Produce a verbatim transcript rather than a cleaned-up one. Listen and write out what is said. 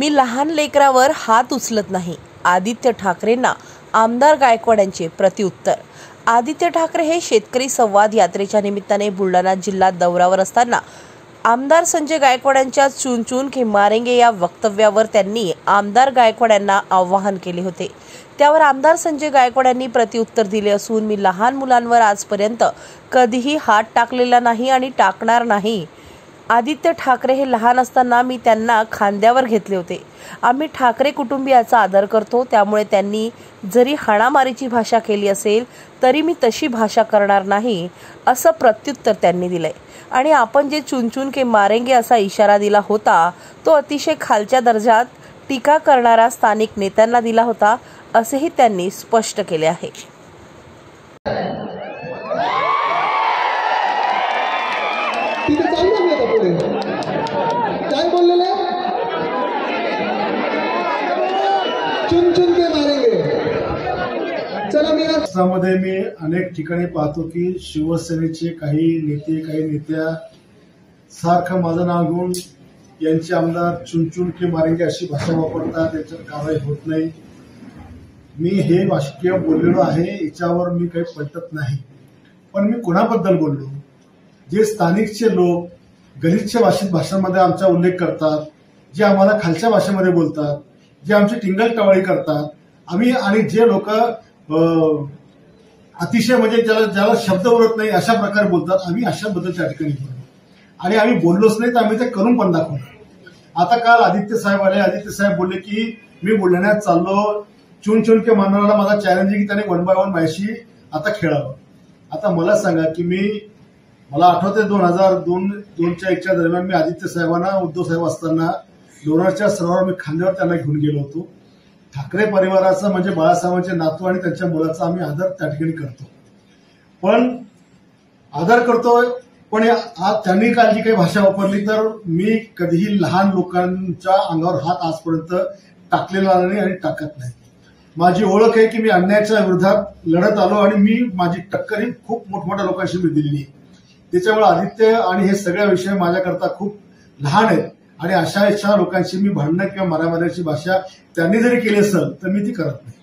मी लहान लेकरावर हात उचलत नाही. आदित्य ठाकरेंना आमदार गायकवाडांचे प्रत्युत्तर. आदित्य ठाकरे हे शेतकरी संवाद यात्रेच्या निमित्ताने बुलढाणा जिल्ह्यात दौऱ्यावर असताना आमदार संजय गायकवाडांच्या चुन चुन के मारेंगे या वक्तव्यावर त्यांनी आमदार गायकवाडांना आवाहन केले होते. त्यावर आमदार संजय गायकवाडांनी प्रत्युत्तर दिले असून मी लहान मुलांवर आजपर्यंत कधीही हात टाकलेला नाही आणि टाकणार नाही. आदित्य ठाकरे हे लहान असताना मी त्यांना खांद्यावर घेतले होते. आम्ही ठाकरे कुटुंबियाचा आदर करतो, त्यामुळे त्यांनी जरी हाणामारीची भाषा केली असेल तरी मी तशी भाषा करणार नाही असं प्रत्युत्तर त्यांनी दिलंय. आणि आपण जे चुन चुन के मारेंगे असा इशारा दिला होता तो अतिशय खालच्या दर्जात टीका करणारा स्थानिक नेत्यांना दिला होता असेही त्यांनी स्पष्ट केले आहे. काय बोललेले चुन चुन के मारेंगे. चला मी राष्ट्रामध्ये मी अनेक ठिकाणी पाहतो की शिवसेनेचे काही नेते काही नेत्या सारखं माझं नाव घेऊन यांचे आमदार चुन चुन के मारेंगे अशी भाषा वापरतात. त्याच्यावर कारवाई होत नाही. मी हे वाक्य बोललेलो आहे, याच्यावर मी काही पलटत नाही. पण मी कोणाबद्दल बोललो? जे स्थानिकचे लोक गलिच्छ भाषेत भाषणांमध्ये आमचा उल्लेख करतात, जे आम्हाला खालच्या भाषेमध्ये बोलतात, जे आमची टिंगल-टवाळी करतात, आम्ही आणि जे लोक अतिशय म्हणजे ज्याला ज्याला शब्द उरत नाही अशा प्रकारे बोलतात, आम्ही अशाबद्दल त्या ठिकाणी बोललो आणि आम्ही बोललोच नाही तर आम्ही ते करून पण दाखवलं. आता काल आदित्य साहेब आले. आदित्य साहेब बोलले की मी बुलढाण्यात चाललो, चुन चुन के मारणारा माझा चॅलेंज आहे की त्याने वन बाय वन माझ्याशी आता खेळावं. आता मला सांगा की मी मला आठवते दोन हजार दोन दोनच्या एकच्या दरम्यान मी आदित्य साहेबांना उद्धव साहेब असताना लोणारच्या सरोवरावर मी खांद्यावर त्यांना घेऊन गेलो होतो. ठाकरे परिवाराचं म्हणजे बाळासाहेबांचे नातू आणि त्यांच्या मुलाचा आम्ही आदर त्या ठिकाणी करतो. पण आदर करतोय पण आज त्यांनी काल जी काही भाषा वापरली तर मी कधीही लहान लोकांच्या अंगावर हात आजपर्यंत टाकलेला नाही आणि टाकत नाही. माझी ओळख आहे की मी अन्यायाच्या विरोधात लढत आलो आणि मी माझी टक्कर ही खूप मोठमोठ्या लोकांशी मी दिलेली आहे. त्याच्यामुळे आदित्य आणि हे सगळ्या विषय माझ्याकरता खूप लहान आहेत आणि अशा अशा लोकांशी मी भांडणं किंवा मारामारीची भाषा त्यांनी जरी केली असेल तर मी ती करत नाही.